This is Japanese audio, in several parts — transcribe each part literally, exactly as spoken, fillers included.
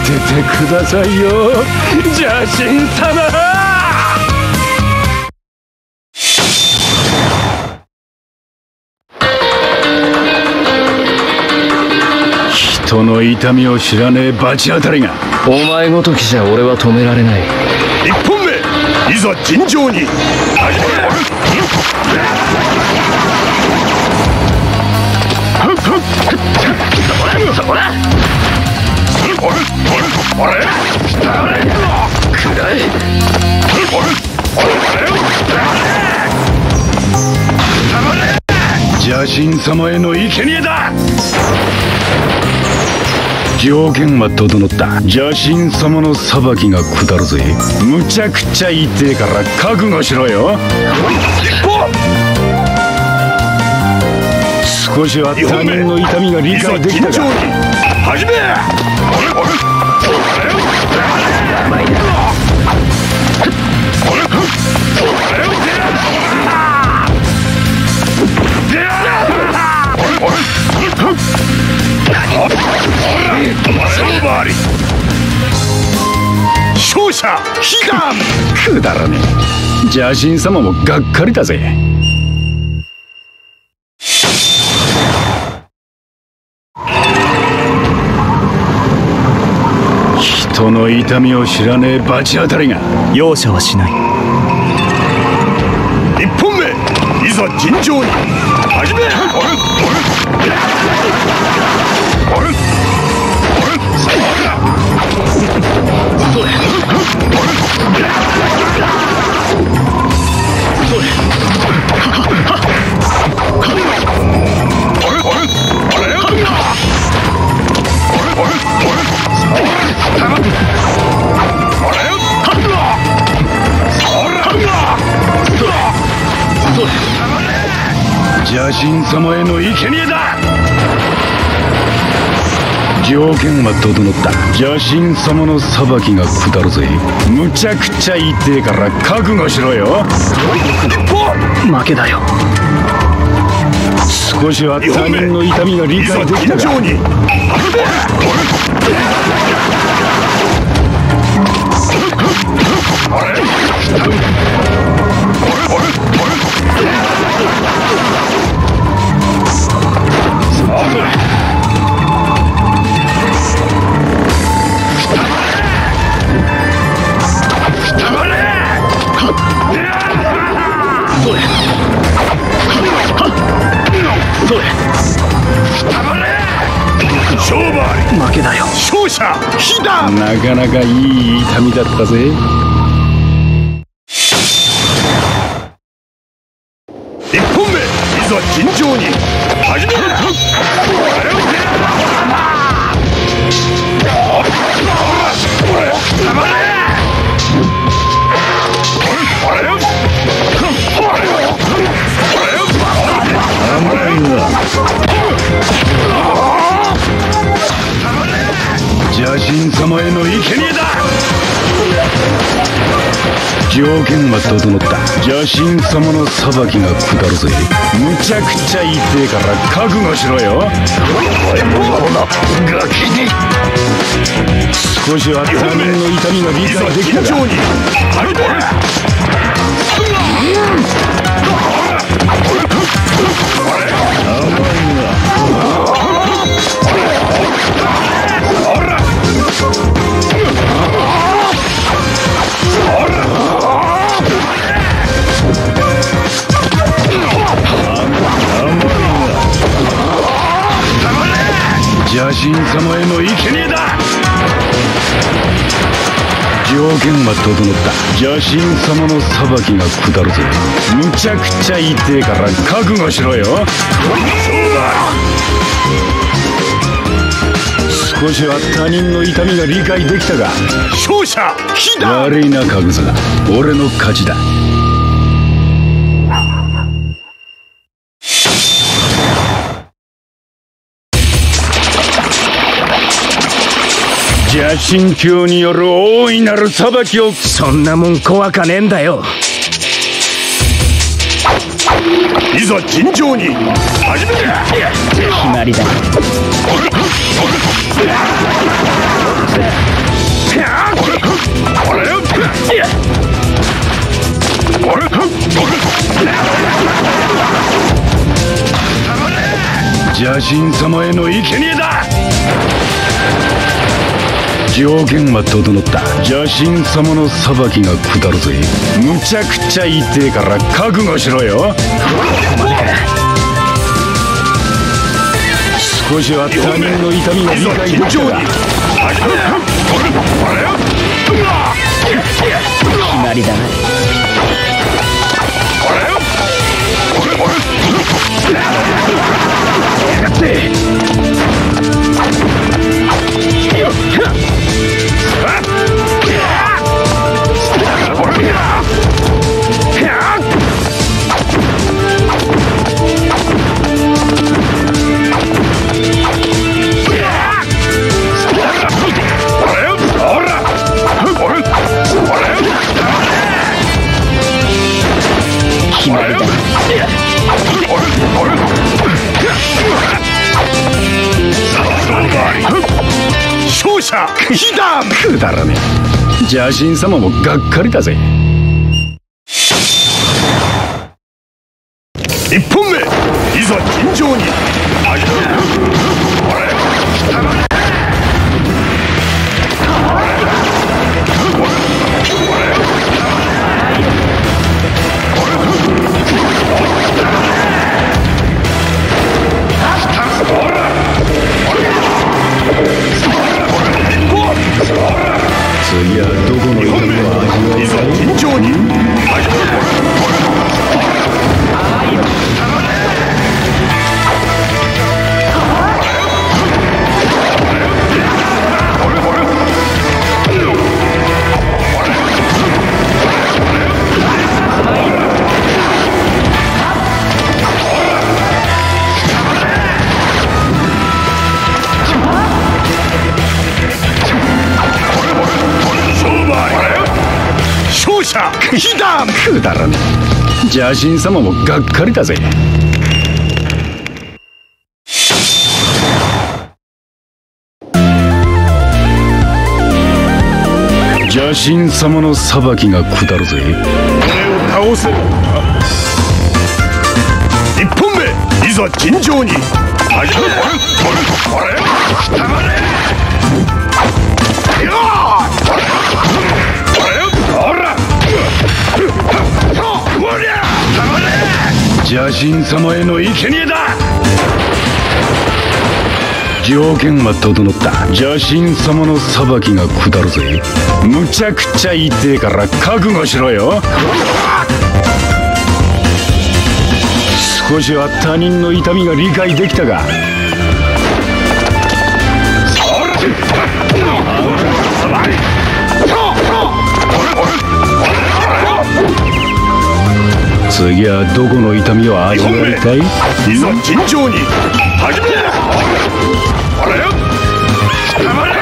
てくださいよ、邪神様。人の痛みを知らねえ罰当たりが。 お前ごときじゃ俺は止められない。 一本目、いざ尋常に始め。そこだ。 邪神様への生贄だ。条件は整った。邪神様の裁きが下るぜ。むちゃくちゃ痛えから覚悟しろよ。少しは他人の痛みが理解できたか。 始め。勝者悲願。 くだらねえ。邪神様もがっかりだぜ。人の痛みを知らねえ罰当たりが。 容赦はしない。 一本目、いざ尋常に始め。 邪神様への生贄だ。条件は整った。邪神様の裁きが下るぜ。むちゃくちゃ痛えから覚悟しろよ。 負けだよ。 少しは他人の痛みが理解できたか。 負けだよ。 勝者悲願。 なかなかいい痛みだったぜ。 一本目、いざ尋常に始め。 邪神様への生贄だ。条件は整った。邪神様の裁きが下るぜ。むちゃくちゃ痛えから覚悟しろよ。 ガキに。 少しは他人の痛みが理解できたか。邪神様への生贄だ。条件は整った。邪神様の裁きが下るぜ。むちゃくちゃ痛えから覚悟しろよ。少しは他人の痛みが理解できたか。 勝者悲願。 悪いなカグザ、俺の勝ちだ。邪神教による大いなる裁きを。 そんなもん怖かねえんだよ。 いざ尋常に始める。 決まりだ。 邪神様への生贄だ。条件は整った。邪神様の裁きが下るぜ。むちゃくちゃ痛えから覚悟しろよ。少しは他人の痛みが理解できたか。 決まりだな。 やがって決まりだ。 勝者被弾。 くだらねえ。邪神様もがっかりだぜ。 一本目いざ尋常に始める。 次はどこの痛みを味わいいざたい。 尋常に始める。勝者被弾。 くだらねえ。邪神様もがっかりだぜ。邪神様の裁きが下るぜ。 これを倒せるか。一本目いざ尋常に始める。これたまれ。 邪神様への生贄だ。条件は整った。邪神様の裁きが下るぜ。むちゃくちゃ痛えから覚悟しろよ。少しは他人の痛みが理解できたか。次はどこの痛みを味わいたい。 いざ尋常に始める。あれよたまれ。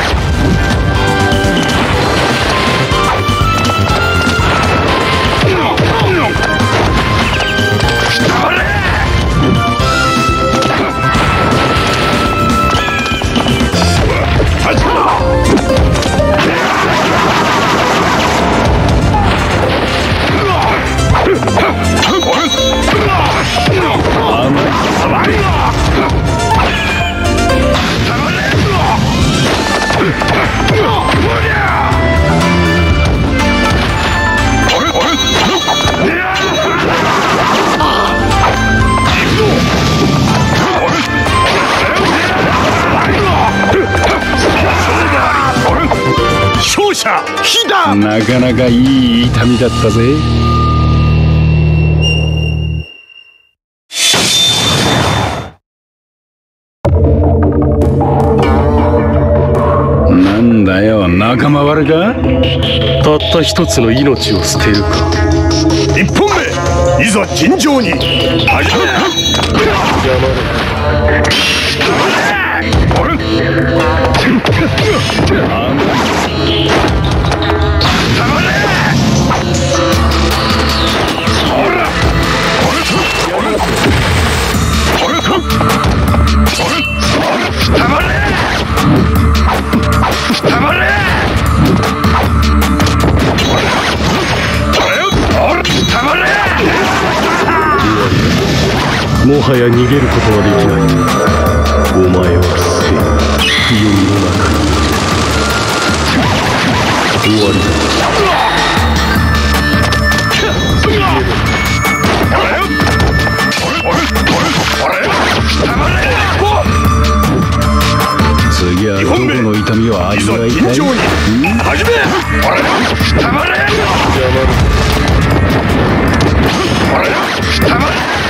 勝者被弾。 なかなかいい痛みだったぜ。なんだよ、仲間割れか。 たった一つの命を捨てるか。 一本目いざ尋常に始める。 もはや逃げることはできない。お前は生世の中に終わりだ。次はどこの痛みを味わいたい？ 始め！たまれ！たまれ！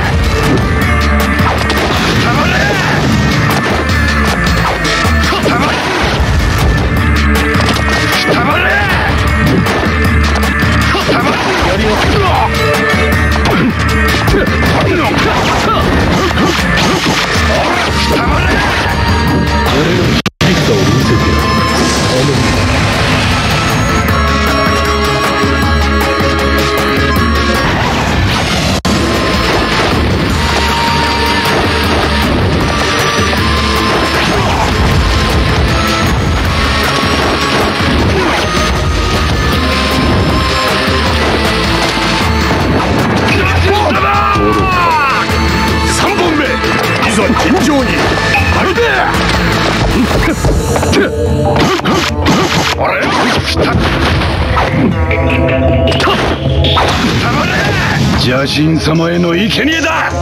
邪神様への生贄だ。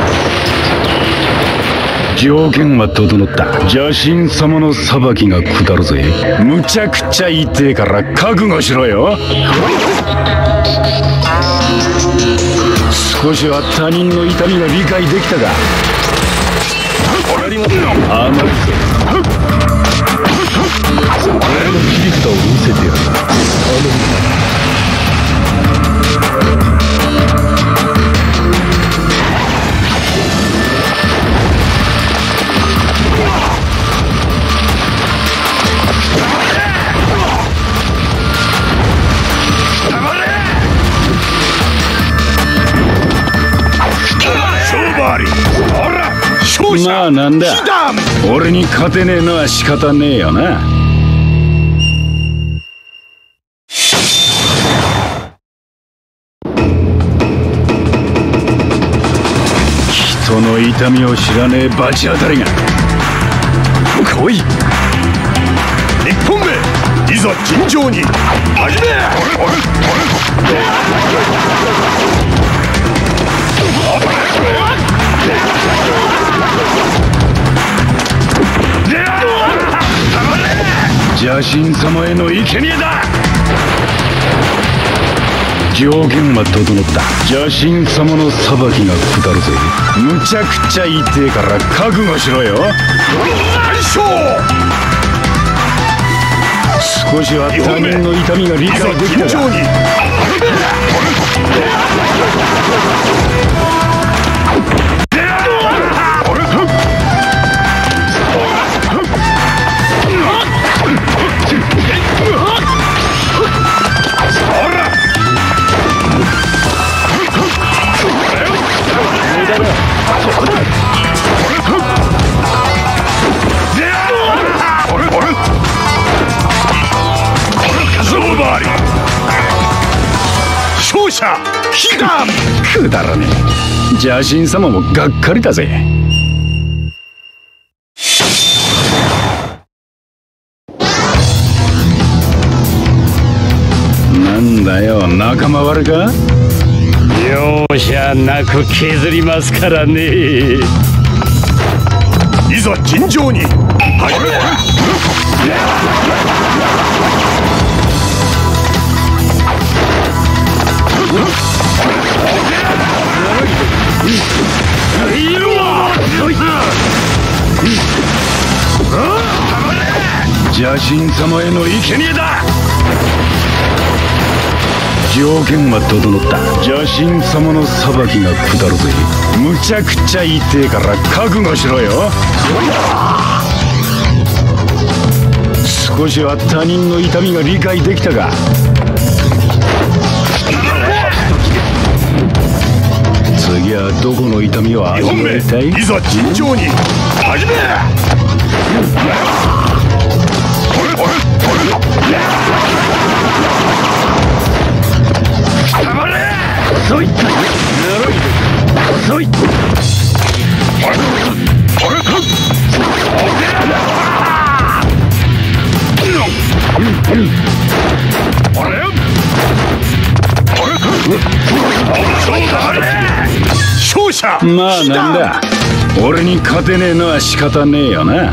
条件は整った。邪神様の裁きが下るぜ。むちゃくちゃ痛えから覚悟しろよ。少しは他人の痛みが理解できたか。あまりその切り札を見せてやる。まあなんだ、俺に勝てねえのは仕方ねえよな。人の痛みを知らねえ罰当たりが来い。日本目いざ尋常に始め。邪神様への生贄だ。条件は整った。邪神様の裁きが下るぜ。むちゃくちゃ痛えから覚悟しろよ。少しは他人の痛みが理解できたか。勝者悲願。くだらねえ。邪神様もがっかりだぜ。なんだよ、仲間割れか。容赦なく削りますからね。いざ尋常に始め。邪神様への生贄だ。条件は整った。邪神様の裁きが下るぜ。むちゃくちゃ痛えから覚悟しろよ。少しは他人の痛みが理解できたか。次はどこの痛みを味わいたい？いざ尋常に始め。たまれ。遅い遅い。 勝者まあなんだ、俺に勝てねえのは仕方ねえよな。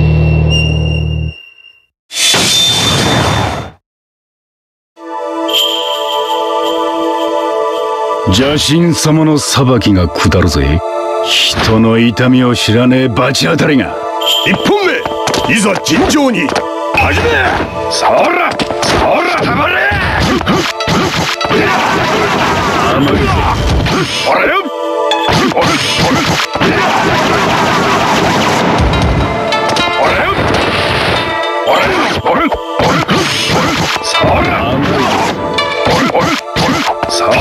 邪神様の裁きが下るぜ。人の痛みを知らねえ罰当たりが。 一本目、いざ尋常に始め。そらそらたまれ。 甘いぞ。 あれあれあれあれあれそらあれあれそら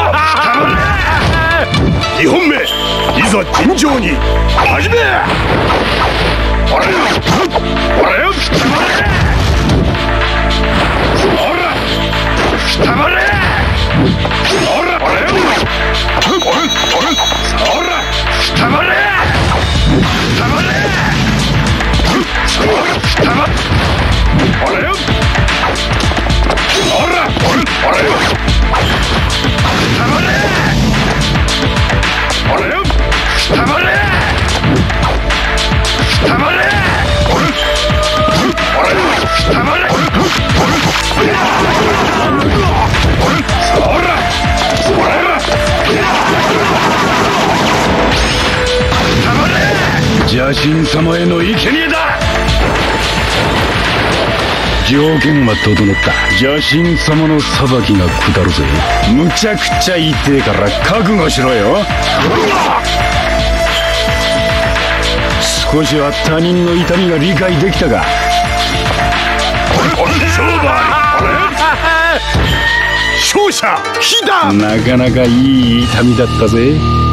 二本目、いざ尋常に始め。あれあれたまれ。そらたまれ。そらあれあれあれそらたまれ。たまれ。そらたまれ。あれそらあれあれたまれ。あれたまれ。たまれ。あれたまれ。そらそらたまれ。 邪神様への生贄だ。条件は整った。邪神様の裁きが下るぜ。むちゃくちゃ痛えから覚悟しろよ。少しは他人の痛みが理解できたか。 勝者飛騨。 なかなかいい痛みだったぜ。